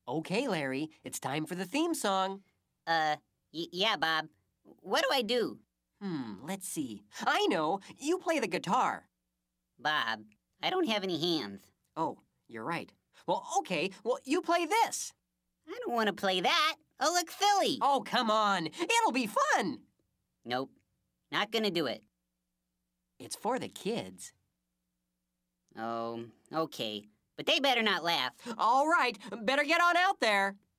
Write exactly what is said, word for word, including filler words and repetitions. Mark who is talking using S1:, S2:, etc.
S1: Okay, Larry, it's time for the theme song.
S2: Uh, y yeah, Bob. What do I do?
S1: Hmm, let's see. I know. You play the guitar.
S2: Bob, I don't have any hands.
S1: Oh, you're right. Well, okay. Well, you play this.
S2: I don't want to play that. I'll look silly.
S1: Oh, come on. It'll be fun.
S2: Nope. Not gonna do it.
S1: It's for the kids.
S2: Oh, okay. But they better not laugh.
S1: All right. Better get on out there.